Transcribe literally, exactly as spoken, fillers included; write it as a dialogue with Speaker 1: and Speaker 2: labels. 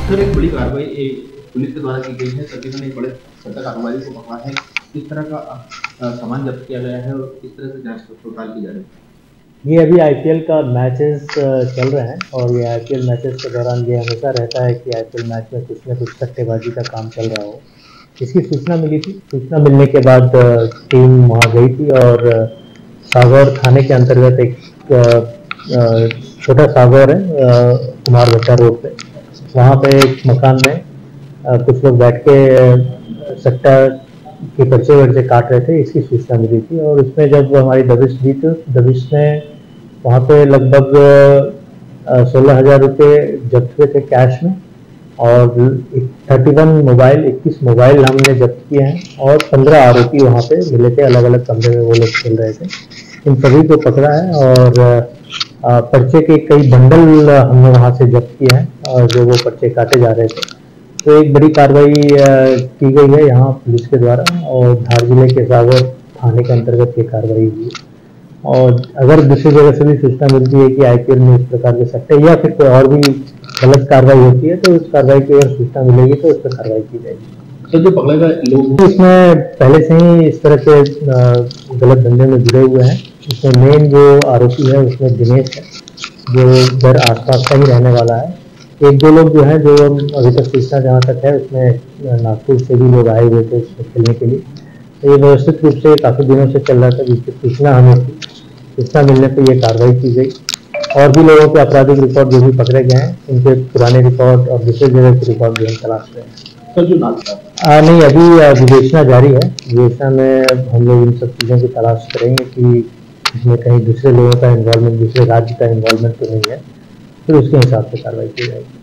Speaker 1: Sir एक बड़ी कार्रवाई पुलिस के द्वारा की गई है। तकरीबन एक बड़े स्तर तक कारोबारी को पकड़ा है। किस तरह का अ, सामान जब्त किया गया है और किस तरह से जांच पड़ताल की जा रही है?
Speaker 2: ये अभी आईपीएल का मैचेस चल रहे हैं और ये आईपीएल मैचेस के दौरान ये हमेशा रहता है कि आईपीएल मैच में कुछ न कुछ सट्टेबाजी का काम चल रहा हो। इसकी सूचना मिली थी। सूचना मिलने के बाद टीम वहाँ गई थी और सागौर थाने के अंतर्गत एक छोटा सागौर है कुमार भट्टा रोड पे, वहाँ पे एक मकान में कुछ लोग बैठ के सट्टा के पर्चे वर्चे काट रहे थे। इसकी सूचना मिली थी और उसमें जब हमारी दबिश दी तो दबिश में वहाँ पे लगभग सोलह हजार रुपये जब्त हुए थे कैश में और इकतीस मोबाइल इक्कीस मोबाइल हमने जब्त किए हैं और पंद्रह आरोपी वहाँ पे मिले थे। अलग अलग कमरे में वो लोग खेल रहे थे। इन सभी को पकड़ा है और पर्चे के कई बंडल हमने वहाँ से जब्त किए हैं और जो वो पर्चे काटे जा रहे थे। तो एक बड़ी कार्रवाई की गई है यहाँ पुलिस के द्वारा और धार जिले के सागौर थाने के अंतर्गत ये कार्रवाई हुई है। और अगर दूसरी जगह से भी सूचना मिलती है कि आईपीएल में इस प्रकार के सट्टे या फिर कोई और भी गलत कार्रवाई होती है तो उस कार्रवाई की अगर सूचना मिलेगी तो उस पर कार्रवाई की जाएगी।
Speaker 1: तो जो पकड़े गए लोग
Speaker 2: इसमें पहले से ही इस तरह के गलत धंधे में जुड़े हुए हैं। इसमें मेन जो आरोपी है उसमें दिनेश है जो घर आसपास का ही रहने वाला है। एक दो लोग जो हैं जो अभी तक सूचना जहाँ तक है उसमें नागपुर से भी लोग आए हुए थे इसमें खेलने के लिए। तो ये व्यवस्थित रूप से काफ़ी दिनों से चल रहा था जिसकी सूचना हमें थी। सूचना मिलने पर यह कार्रवाई की गई और भी लोगों के आपराधिक रिकॉर्ड जो भी पकड़े गए हैं उनके पुराने रिकॉर्ड और दूसरे जगह के रिकॉर्ड भी हम तलाश रहे हैं।
Speaker 1: सर जो नाश्ता
Speaker 2: नहीं, अभी विवेचना जारी है। विवेचना में हम लोग इन सब चीज़ों की तलाश करेंगे कि इसमें कहीं दूसरे लोगों का इन्वॉल्वमेंट, दूसरे राज्य का इन्वॉल्वमेंट तो नहीं है, फिर उसके हिसाब से कार्रवाई की जाएगी।